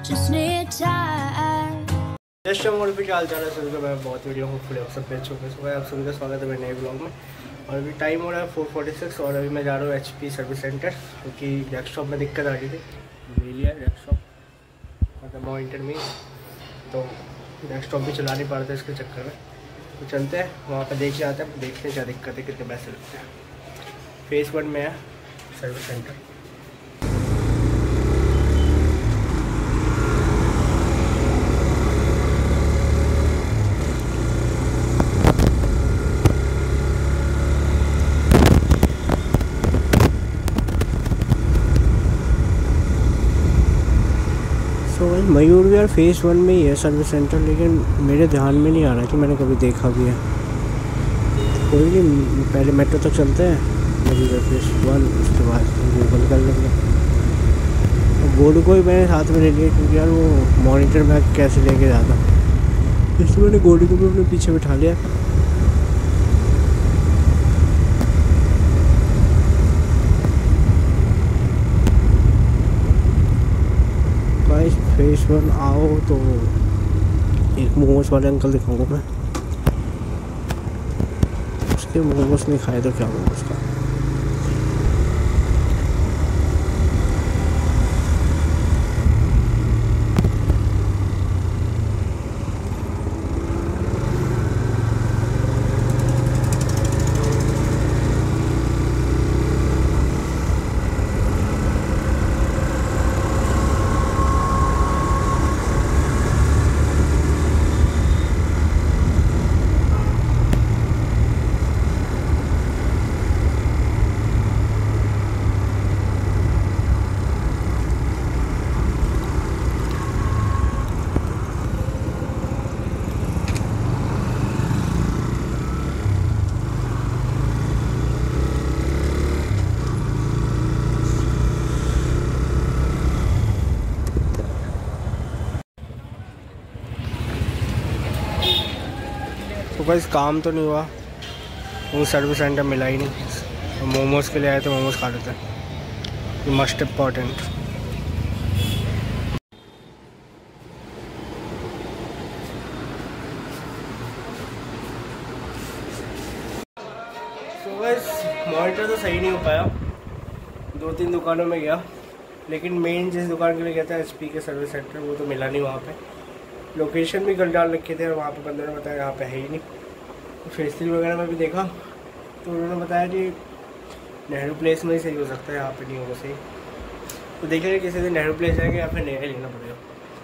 just need time. Just mode पे क्या हाल चाल है सभी का। मैं बहुत वीडियो हूँ फुल सब पे अच्छे सुबह आप सभी का स्वागत है मेरे नए ब्लॉग में। और अभी टाइम हो रहा है 4:46 और अभी मैं जा रहा हूँ HP सर्विस सेंटर क्योंकि डेस्कटॉप में दिक्कत आ रही थी। ले लिया डेस्कटॉप मतलब मॉनिटर में, तो डेस्कटॉप भी चला नहीं पा रहा था इसके चक्कर में। तो चलते हैं वहाँ पर देख के आते हैं, देखते हैं क्या दिक्कत है, कितने पैसे लगते हैं। फेज़ 1 में है सर्विस सेंटर। तो भाई मयूर विहार फेज़ 1 में ही है सर्विस सेंटर, लेकिन मेरे ध्यान में नहीं आ रहा कि मैंने कभी देखा भी है। कोई नहीं, पहले मेट्रो तक चलते हैं मयूर विहार फेज़ 1, उसके बाद गूगल कर लेंगे। बोर्ड को ही मैंने साथ में ले लिया क्योंकि यार वो मॉनिटर बैग कैसे लेके जाता, इसलिए मैंने गोल्ड को भी अपने पीछे बिठा लिया। फेज़ 1 आओ तो एक मोमोज वाले अंकल दिखाऊंगा मैं, उसके मोमोज नहीं खाए तो क्या मोमोज का। तो बस काम तो नहीं हुआ, वो सर्विस सेंटर मिला ही नहीं। मोमोज़ के लिए आए थे, मोमोज़ खा लेते हैं, मस्ट इम्पॉर्टेंट। तो बस मॉनिटर तो सही नहीं हो पाया, 2-3 दुकानों में गया, लेकिन मेन जिस दुकान के लिए गया था HP के सर्विस सेंटर, वो तो मिला नहीं वहाँ पे। लोकेशन भी गलत डाल रखे थे और वहाँ पे बंदे ने बताया यहाँ पे है ही नहीं। फेज़ 3 वगैरह में भी देखा तो उन्होंने बताया कि नेहरू प्लेस में ही सही हो सकता है, यहाँ पे नहीं होगा सही। तो देखेंगे किसी दिन नेहरू प्लेस जाएंगे या फिर नया लेना पड़ेगा।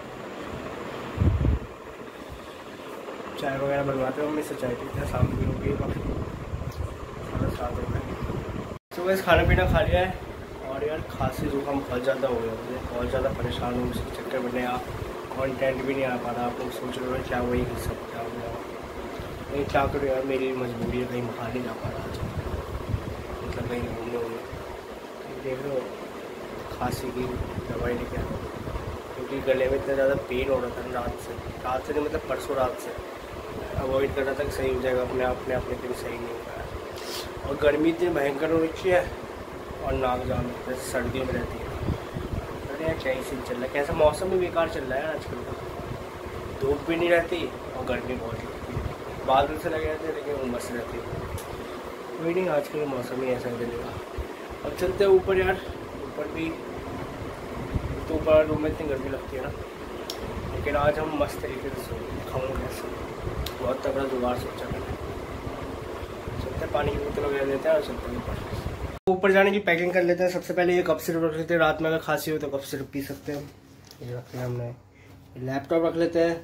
चाय वगैरह बनवाते हो, मम्मी से चाय पीते हैं, शाम भी हो गई, काफ़ी 7:30 हो गए। तो बस खाना पीना खा लिया है और यार खांसी जुकाम बहुत ज़्यादा हो गया मुझे, बहुत ज़्यादा परेशान हूँ उसके चक्कर में। नया कॉन्टेंट भी नहीं आ पा रहा। आप लोग सोच रहे हो क्या वही कर सकता हूँ, नहीं क्या करूँ यार, मेरी मजबूरी है, कहीं बाहर नहीं जा पा रहा आज, मतलब कहीं घूमने वूमने। देख लो खांसी की दवाई लेके आया क्योंकि गले में इतना ज़्यादा पेन हो रहा था रात से नहीं, मतलब परसों रात से अवॉइड कर रहा था कि सही हो जाएगा अपने आप, लेकिन सही नहीं हो पाया। और गर्मी इतनी भयंकर हो रखी है और नाक जाम जैसे सर्दियों में रहती है। अरे यार क्या ही सीन चल रहा है, कैसा मौसम भी बेकार चल रहा है आजकल का। धूप भी नहीं रहती और गर्मी बहुत लगती है, बादल से लगे रहते हैं लेकिन उमस रहती है। कोई नहीं, आजकल मौसम ही ऐसा चलेगा। अब चलते हैं ऊपर यार, ऊपर भी तो ऊपर रूम में इतनी गर्मी लगती है ना, लेकिन आज हम मस्त तरीके से खाऊँगे ऐसा, बहुत तगड़ा जुगाड़ सोचा मैंने। चलते हैं, पानी की बोतल वगैरह लेते हैं और चलते हैं ऊपर जाने की पैकिंग कर लेते हैं। सबसे पहले ये कप सिरप रख लेते हैं, रात में अगर खांसी हो तो कप सिरप पी सकते हैं। ये रखते हैं हमने, लैपटॉप रख लेते हैं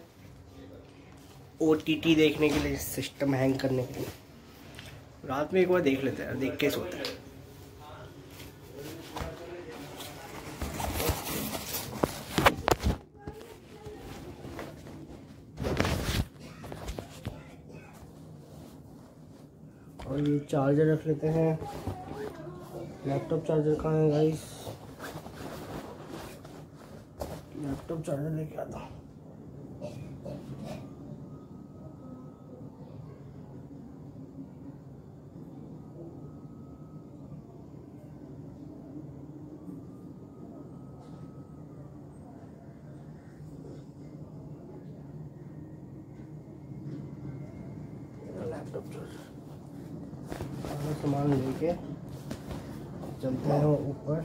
OTT देखने के लिए, सिस्टम हैंग करने के लिए। रात में एक बार देख लेते हैं, देख के सोते हैं। और ये चार्जर रख लेते हैं, लैपटॉप चार्जर कहाँ है गाइस, लैपटॉप चार्जर लेके आता हूँ। सारा सामान लेके चलते हैं ऊपर।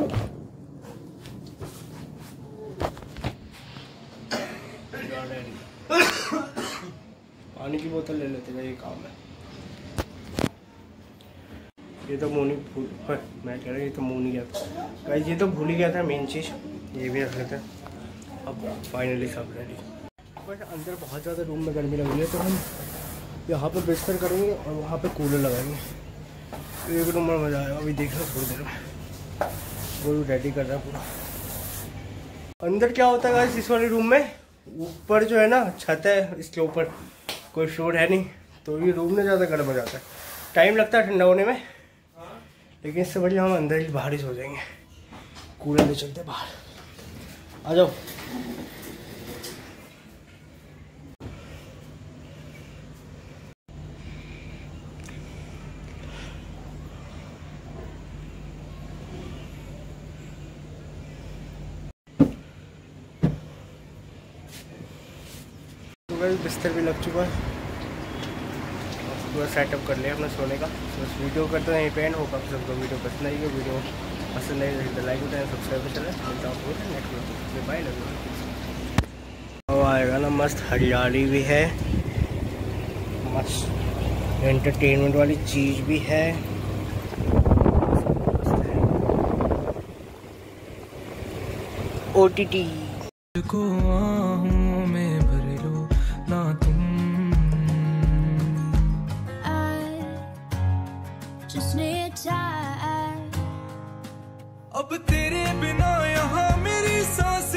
पानी की बोतल ले लेते हैं, ये काम है। ये तो मुँह नहीं भूल, मैं कह रहा ये तो मुँह नहीं गया था गाइस, ये तो भूल ही गया था मेन चीज़, ये भी रख लेते हैं। अब फाइनली सब रेडी। बस अंदर बहुत ज़्यादा रूम में गर्मी लग रही है, तो हम यहाँ पे बिस्तर करेंगे और वहाँ पे कूलर लगाएंगे। एक नंबर मज़ा आएगा। अभी देखना थोड़ी देर में, वो रेडी कर रहा है पूरा। अंदर क्या होता है गाइस इस वाले रूम में, ऊपर जो है ना छत है, इसके ऊपर कोई फ्लोर है नहीं, तो ये रूम में ज़्यादा गर्म हो जाता है, टाइम लगता है ठंडा होने में। लेकिन इससे बढ़िया हम अंदर ही बाहर ही सो जाएंगे, कूलर ले चलते बाहर। आ जाओ। बिस्तर भी लग चुका है, पूरा सेटअप कर लिया अपना सोने का। तो बस वीडियो करते हैं यहीं पे एंड। होगा आप सबको वीडियो पसंद आई है। वीडियो पसंद नहीं तो लाइक बताएं, सब्सक्राइब करें। मिलता हूँ नेक्स्ट वीडियो, बाय। अब आएगा ना, मस्त हरियाली भी है, मस्त एंटरटेनमेंट वाली चीज़ भी है। OTT को आहूं में भर लो ना तुम, अब तेरे बिना यहाँ मेरी सांस